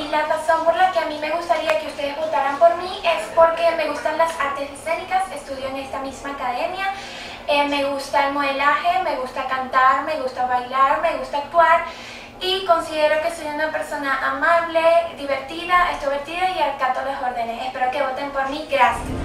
y la razón por la que a mí me gustaría que ustedes votaran por mí es porque me gustan las artes escénicas, estudio en esta misma academia, me gusta el modelaje, me gusta cantar, me gusta bailar, me gusta actuar y considero que soy una persona amable, divertida, extrovertida y acato las órdenes. Espero que voten por mí. Gracias.